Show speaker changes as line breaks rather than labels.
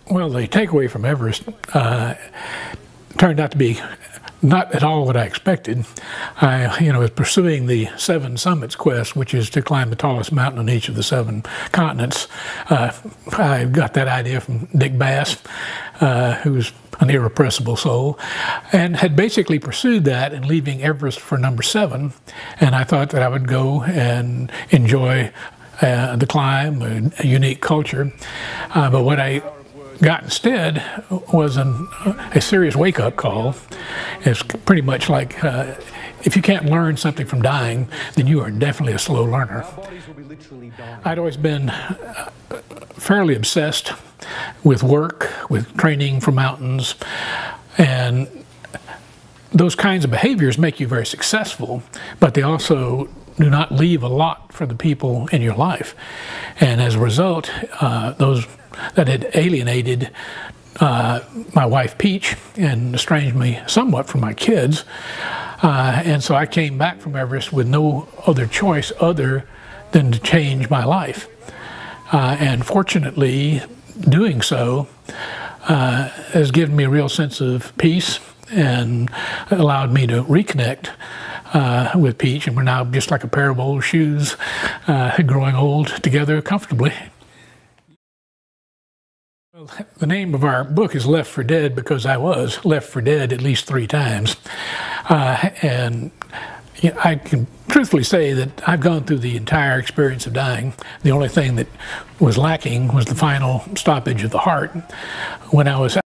Well, the takeaway from Everest turned out to be not at all what I expected. I was pursuing the Seven Summits quest, which is to climb the tallest mountain on each of the 7 continents. I got that idea from Dick Bass, who's an irrepressible soul, and had basically pursued that and leaving Everest for number 7. And I thought that I would go and enjoy the climb, a unique culture. But what I got instead was a serious wake-up call. It's pretty much like if you can't learn something from dying, then you are definitely a slow learner. I'd always been fairly obsessed with work, with training for mountains, and those kinds of behaviors make you very successful, but they also do not leave a lot for the people in your life. And as a result, those that had alienated my wife Peach and estranged me somewhat from my kids. And so I came back from Everest with no other choice other than to change my life. And fortunately, doing so has given me a real sense of peace and allowed me to reconnect with Peach, and we're now just like a pair of old shoes, growing old together comfortably. Well, the name of our book is Left for Dead because I was left for dead at least 3 times. And I can truthfully say that I've gone through the entire experience of dying. The only thing that was lacking was the final stoppage of the heart. When I was